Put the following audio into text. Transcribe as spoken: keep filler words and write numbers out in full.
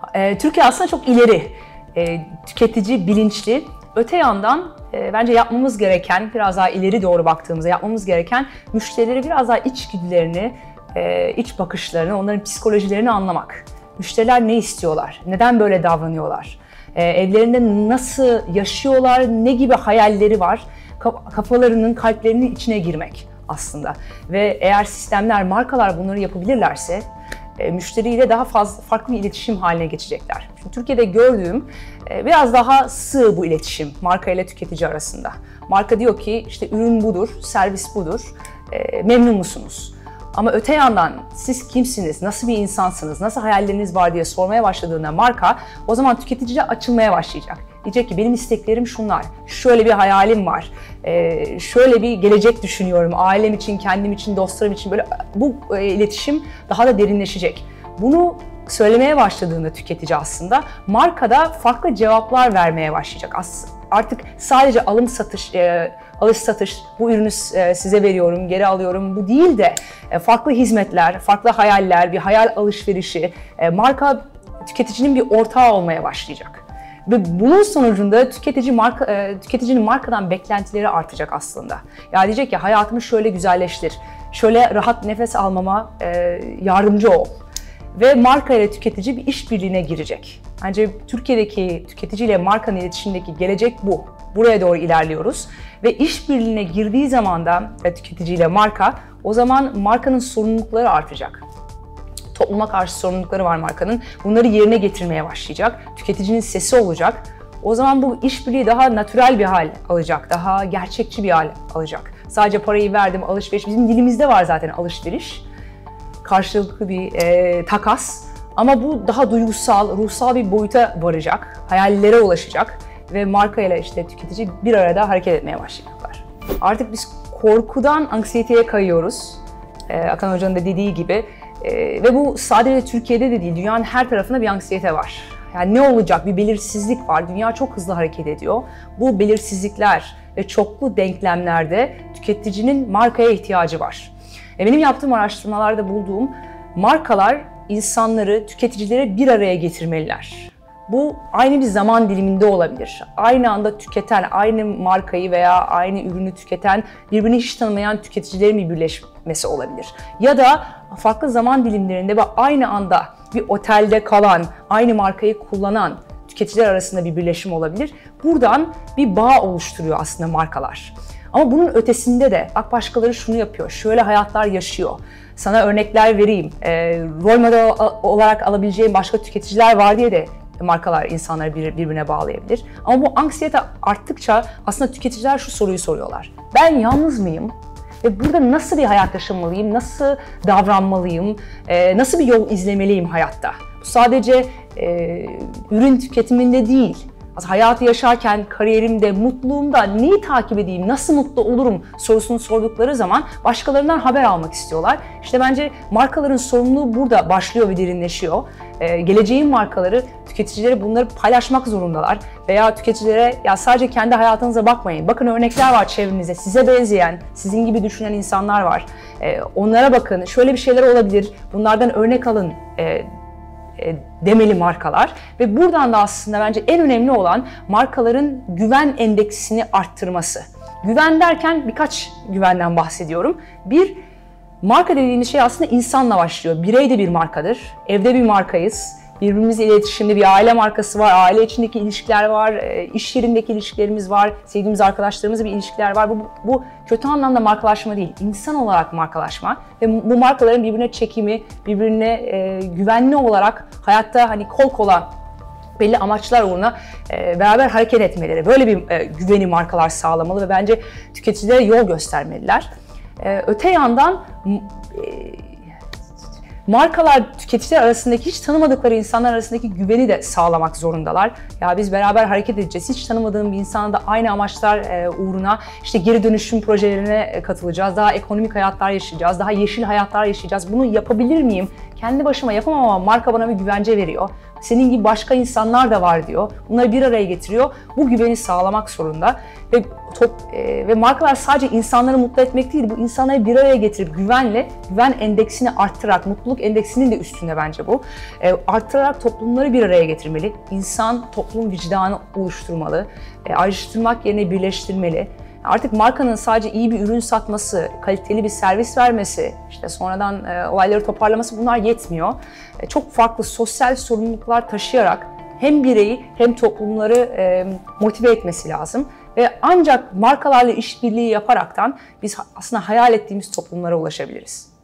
E, Türkiye aslında çok ileri, e, tüketici bilinçli. Öte yandan e, bence yapmamız gereken, biraz daha ileri doğru baktığımızda yapmamız gereken müşterileri biraz daha içgüdülerini, e, iç bakışlarını, onların psikolojilerini anlamak. Müşteriler ne istiyorlar, neden böyle davranıyorlar, e, evlerinde nasıl yaşıyorlar, ne gibi hayalleri var, kafalarının, kalplerinin içine girmek aslında. Ve eğer sistemler, markalar bunları yapabilirlerse e, müşteriyle daha fazla farklı bir iletişim haline geçecekler. Şimdi Türkiye'de gördüğüm e, biraz daha sığ bu iletişim marka ile tüketici arasında. Marka diyor ki işte ürün budur, servis budur, e, memnun musunuz? Ama öte yandan siz kimsiniz, nasıl bir insansınız, nasıl hayalleriniz var diye sormaya başladığında marka o zaman tüketiciye açılmaya başlayacak. Diyecek ki benim isteklerim şunlar, şöyle bir hayalim var, ee, şöyle bir gelecek düşünüyorum, ailem için, kendim için, dostlarım için böyle bu e, iletişim daha da derinleşecek. Bunu söylemeye başladığında tüketici aslında markada farklı cevaplar vermeye başlayacak. As artık sadece alım satış, e, alış satış, bu ürünü e, size veriyorum, geri alıyorum bu değil de e, farklı hizmetler, farklı hayaller, bir hayal alışverişi, e, marka tüketicinin bir ortağı olmaya başlayacak. Ve bunun sonucunda tüketici marka, e, tüketicinin markadan beklentileri artacak aslında. Ya diyecek ki hayatımı şöyle güzelleştir, şöyle rahat nefes almama e, yardımcı ol. Ve marka ile tüketici bir işbirliğine girecek. Bence Türkiye'deki tüketiciyle markanın iletişimindeki gelecek bu. Buraya doğru ilerliyoruz. Ve işbirliğine girdiği zaman da tüketiciyle marka, o zaman markanın sorumlulukları artacak. Topluma karşı sorumlulukları var markanın. Bunları yerine getirmeye başlayacak. Tüketicinin sesi olacak. O zaman bu işbirliği daha natürel bir hal alacak. Daha gerçekçi bir hal alacak. Sadece parayı verdim, alışveriş. Bizim dilimizde var zaten alışveriş. Karşılıklı bir e, takas. Ama bu daha duygusal, ruhsal bir boyuta varacak. Hayallere ulaşacak. Ve markayla işte tüketici bir arada hareket etmeye başlayacaklar. Artık biz korkudan anksiyeteye kayıyoruz. E, Akan Hoca'nın da dediği gibi. Ee, ve bu sadece Türkiye'de de değil, dünyanın her tarafında bir anksiyete var. Yani ne olacak? Bir belirsizlik var. Dünya çok hızlı hareket ediyor. Bu belirsizlikler ve çoklu denklemlerde tüketicinin markaya ihtiyacı var. E benim yaptığım araştırmalarda bulduğum markalar insanları, tüketicileri bir araya getirmeliler. Bu aynı bir zaman diliminde olabilir. Aynı anda tüketen, aynı markayı veya aynı ürünü tüketen, birbirini hiç tanımayan tüketicilerin bir birleşmesi olabilir. Ya da farklı zaman dilimlerinde ve aynı anda bir otelde kalan, aynı markayı kullanan tüketiciler arasında bir birleşim olabilir. Buradan bir bağ oluşturuyor aslında markalar. Ama bunun ötesinde de bak başkaları şunu yapıyor, şöyle hayatlar yaşıyor. Sana örnekler vereyim, e, rol model olarak alabileceğim başka tüketiciler var diye de markalar insanları birbirine bağlayabilir. Ama bu anksiyete arttıkça aslında tüketiciler şu soruyu soruyorlar. Ben yalnız mıyım? Ve burada nasıl bir hayat yaşamalıyım? Nasıl davranmalıyım? Ee, nasıl bir yol izlemeliyim hayatta? Bu sadece e, ürün tüketiminde değil. Aslında hayatı yaşarken, kariyerimde, mutluluğumda neyi takip edeyim, nasıl mutlu olurum sorusunu sordukları zaman başkalarından haber almak istiyorlar. İşte bence markaların sorumluluğu burada başlıyor ve derinleşiyor. Ee, geleceğin markaları tüketicilere bunları paylaşmak zorundalar. Veya tüketicilere ya sadece kendi hayatınıza bakmayın. Bakın örnekler var çevrenizde, size benzeyen, sizin gibi düşünen insanlar var. Ee, onlara bakın, şöyle bir şeyler olabilir, bunlardan örnek alın ee, demeli markalar ve buradan da aslında bence en önemli olan markaların güven endeksini arttırması. Güven derken birkaç güvenden bahsediyorum. Bir, marka dediğimiz şey aslında insanla başlıyor. Birey de bir markadır. Evde bir markayız. Birbirimizle iletişimde bir aile markası var, aile içindeki ilişkiler var, iş yerindeki ilişkilerimiz var, sevdiğimiz arkadaşlarımızla bir ilişkiler var. Bu, bu kötü anlamda markalaşma değil, insan olarak markalaşma ve bu markaların birbirine çekimi, birbirine e, güvenli olarak hayatta hani kol kola belli amaçlar uğruna e, beraber hareket etmeleri, böyle bir e, güveni markalar sağlamalı ve bence tüketicilere yol göstermeliler. E, öte yandan e, markalar tüketiciler arasındaki hiç tanımadıkları insanlar arasındaki güveni de sağlamak zorundalar. Ya biz beraber hareket edeceğiz. Hiç tanımadığım bir insana da aynı amaçlar uğruna işte geri dönüşüm projelerine katılacağız. Daha ekonomik hayatlar yaşayacağız. Daha yeşil hayatlar yaşayacağız. Bunu yapabilir miyim? Kendi başıma yapamam ama marka bana bir güvence veriyor. senin gibi başka insanlar da var diyor. Bunları bir araya getiriyor. Bu güveni sağlamak zorunda. Ve top, e, ve markalar sadece insanları mutlu etmek değil, bu insanları bir araya getirip güvenle, güven endeksini arttırarak, mutluluk endeksinin de üstünde bence bu. E, arttırarak toplumları bir araya getirmeli. İnsan toplum vicdanı oluşturmalı. E, ayrıştırmak yerine birleştirmeli. Artık markanın sadece iyi bir ürün satması, kaliteli bir servis vermesi, işte sonradan e, olayları toparlaması bunlar yetmiyor. E, çok farklı sosyal sorumluluklar taşıyarak hem bireyi hem toplumları e, motive etmesi lazım. Ve ancak markalarla işbirliği yaparaktan biz aslında hayal ettiğimiz toplumlara ulaşabiliriz.